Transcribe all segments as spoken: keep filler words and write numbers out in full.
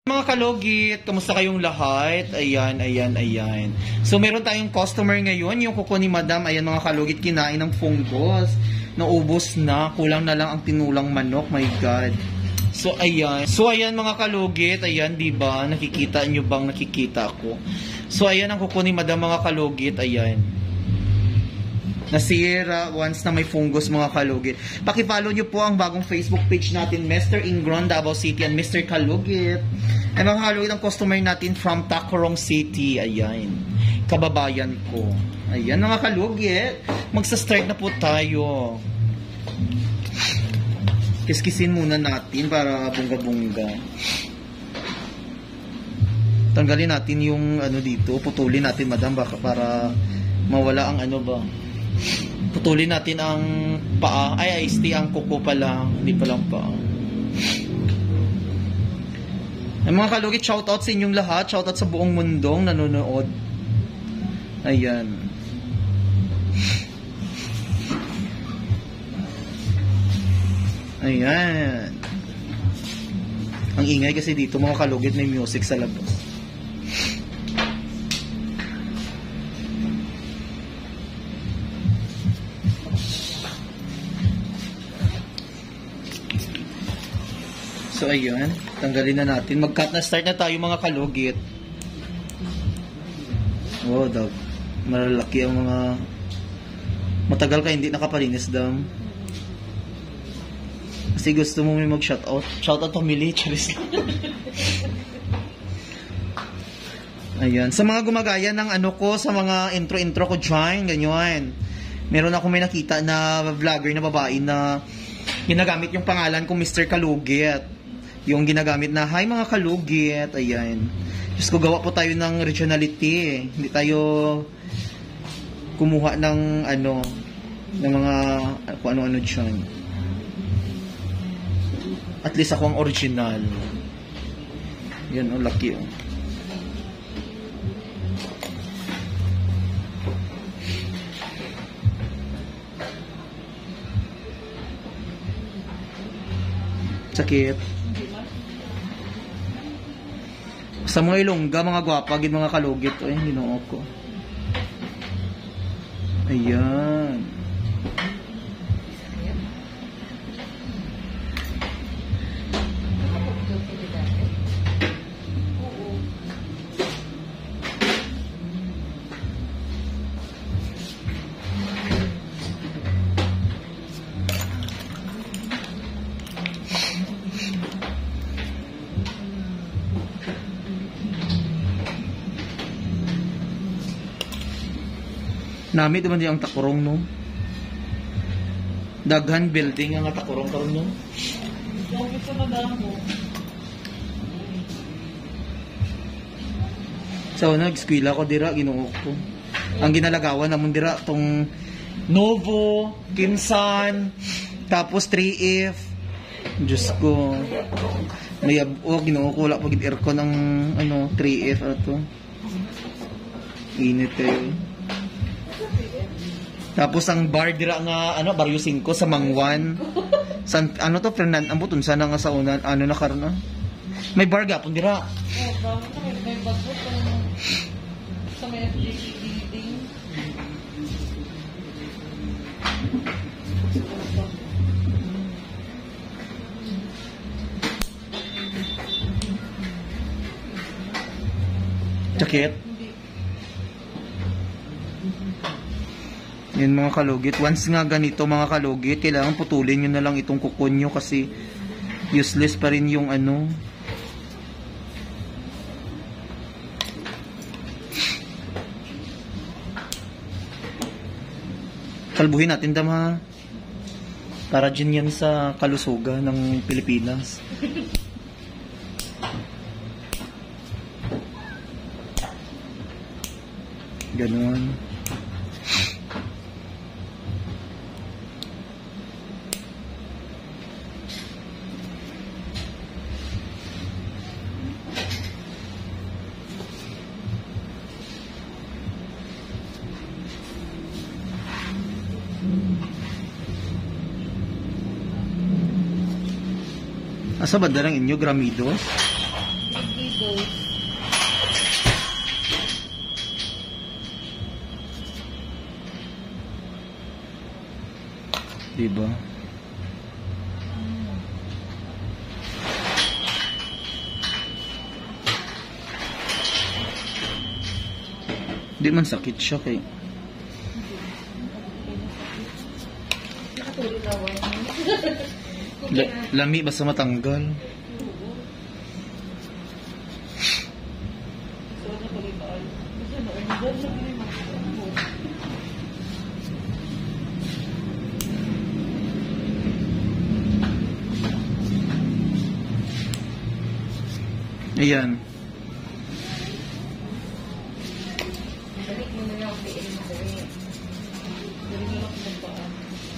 Mga kalugit, kamusta kayong lahat? Ayan, ayan, ayan. So, meron tayong customer ngayon, yung kuko ni Madam. Ayan mga kalugit, kinain ng fungus. Naubos na, kulang na lang ang tinulang manok. My God. So, ayan. So, ayan mga kalugit. Ayan, diba? Nakikita nyo bang nakikita ko? So, ayan ang kuko ni Madam mga kalugit. Ayan. Nasira once na may fungus mga kalugit. Paki-follow nyo po ang bagong Facebook page natin, MR.Ingrown Davao City and Mister Kalugit. Ay mga kalugit, ang customer natin from Tacorong City. Ayan. Kababayan ko. Ayan mga kalugit. Magsa-start na po tayo. Kiskisin muna natin para bunga-bunga. Tanggalin natin yung ano dito. Putulin natin, Madam, baka para mawala ang ano ba. Putulin natin ang paa. Ay, ice tea ang kuko pa lang. Hindi pa lang paa. Ay, mga kalugit, shoutout sa inyong lahat. Shoutout sa buong mundong nanonood. Ayan. Ayan. Ang ingay kasi dito, mga kalugit, may music sa labas. So, ayun. Tanggalin na natin. Mag-cut na. Start na tayo mga kalugit. Oh, dog. Malalaki ang mga... Matagal ka hindi nakapalinis, dam. Kasi gusto mo may mag-shoutout. Shoutout to Mili. Charis. Ayan. Sa mga gumagaya ng ano ko, sa mga intro-intro ko dyan, ganyan. Meron ako may nakita na vlogger na babae na ginagamit yung pangalan ko Mister Kalugit. Yung ginagamit na, hi mga kalugit, ayan. Just ko gawa po tayo ng regionality. Hindi tayo kumuha ng ano, ng mga, kung ano-ano dyan. At least ako ang original. Yan, oh, lucky, oh. Sakit. Sa mga ilongga, mga gwapa, gid mga kalugit. Ay, ginoo ko. Ayan. Nami naman di ang takurong, no? Daghan building ang takurong karon, no? Bakit sa madamo? So, nag-skwila ko dira, ginuok ko. Ang ginalagawan namon dira tong Novo, Kimsan, tapos three F. Diyos ko. May oh, ginuok ko, wala pag aircon ng ano, three F ato. Init eh. Tapos ang bar dira nga ano Barrio five sa Mangwan. San ano to Fernan ambuton sana nga sa unan ano na karon ah. May bar gapon dira. Oh, bakit may bagot sa may building. Jacket. Yan mga kalugit. Once nga ganito mga kalugit, kailangan putulin nyo na lang itong kuko nyo kasi useless pa rin yung ano. Kalbuhin natin dama. Para dyan yan sa kalusugan ng Pilipinas. Ganon. Asa ba darang inyo gramidos? close. Diba? Di man sakit siya kay. Nakatulog na wala. La lami basta matanggal. Ayan. Balik mo na lang ang P L mo dali. Balik mo lang ang magpaan.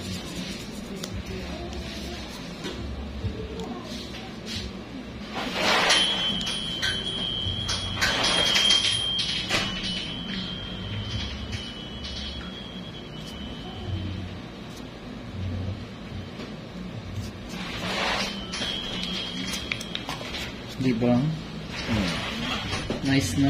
Diba? Oh. Nice na.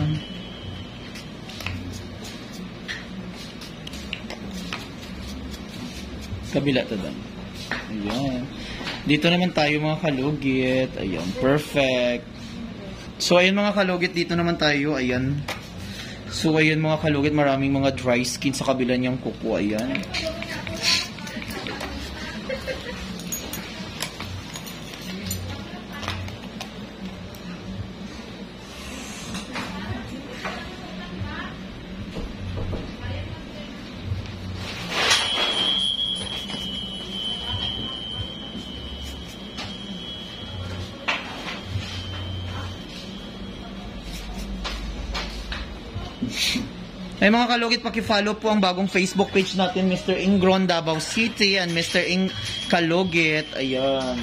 Kabila to dan. Ayan. Dito naman tayo mga kalugit. Ayan. Perfect. So, ayan mga kalugit. Dito naman tayo. Ayan. So, ayan mga kalugit. Maraming mga dry skin sa kabila niyang kuko. Ayan. Ay mga kalugit, paki-follow po ang bagong Facebook page natin, Mister Ingrown Davao City and Mister Ing Kalugit. Ayan.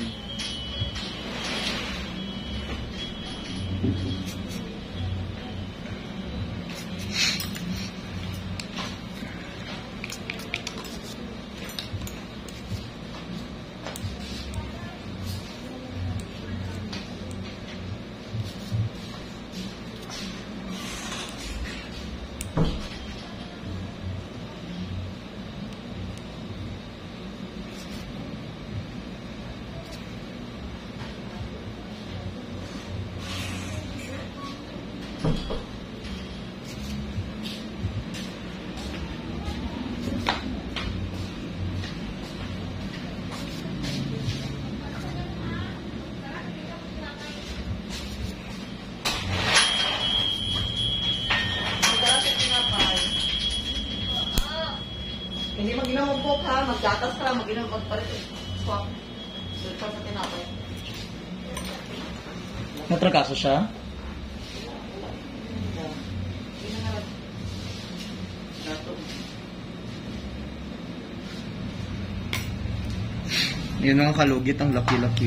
Hindi mag-inom po ha, magdatas ka, mag-inom magpalit. Swap. Sultan sa tinapay. Natrakaso siya? Yun mga kalugit, ang laki-laki.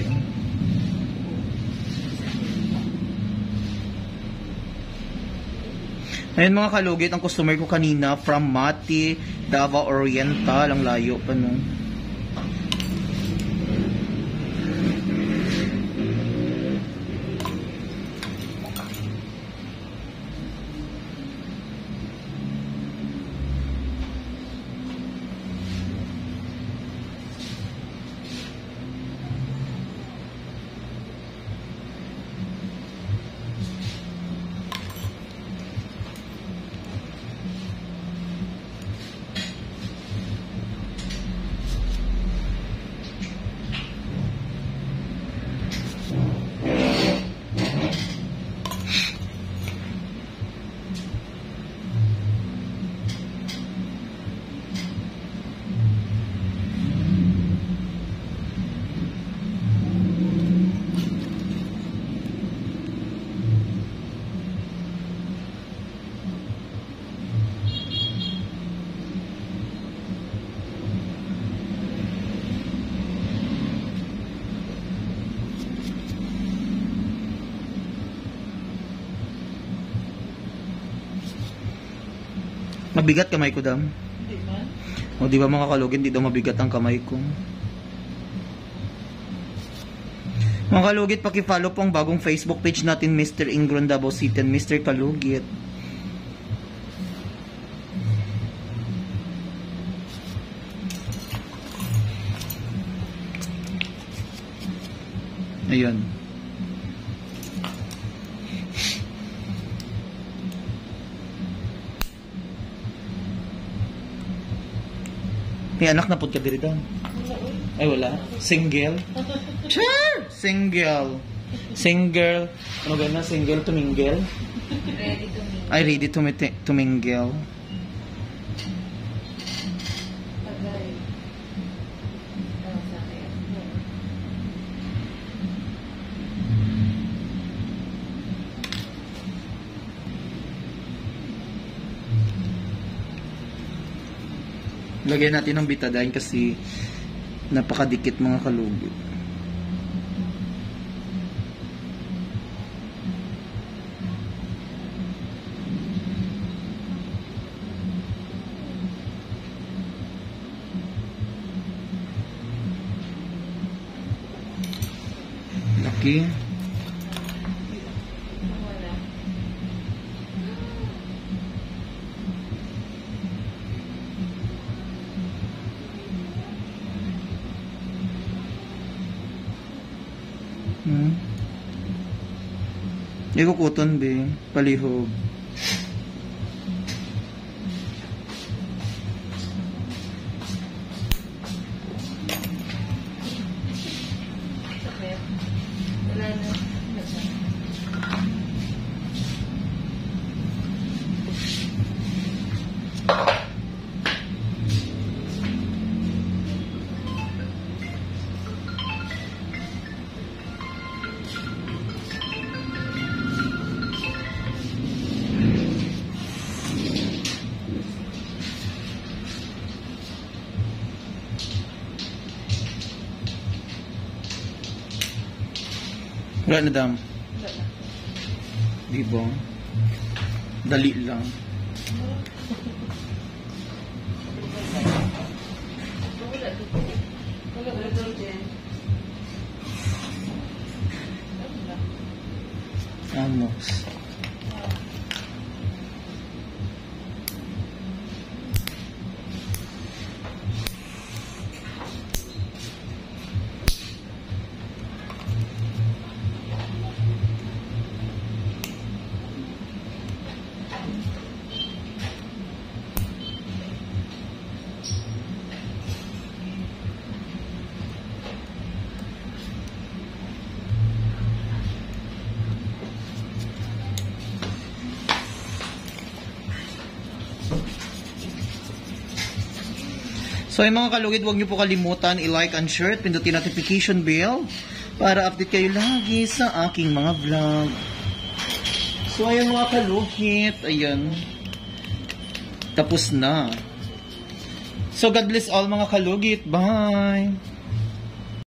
Ayun mga kalugit, ang customer ko kanina from Mati, Davao Oriental. Ang layo pa no. Mabigat kamay ko, dam. Hindi man. O di ba mga kalugit, di daw mabigat ang kamay ko. Mga Mga kalugit, paki-follow po ang bagong Facebook page natin, Mister Ingrown Davao City and Mister Kalugit. Ayun. May anak na po ka diri doon? Ay, wala. Single? Sure! Single. Single. Ano ba na? Single to mingle? Ready to mingle. Ay, ready to, mit- to mingle. Tagay. Oh, sa akin. Lagyan natin ng betadine kasi napakadikit mga kalugit. Laki. Wala. Hmm. Hindi ko kuton, be. Palihog. Sakit. Wala na. Wala na, dam. Wala na. Di ba? Dali lang. Wala dito. Wala wala daw dyan. Wala. Amos. So ay mga kalugid, huwag niyo po kalimutan i-like and share at pindutin notification bell para update kayo lagi sa aking mga vlog. So ayun mga kalugid, ayan. Tapos na. So God bless all mga kalugit. Bye!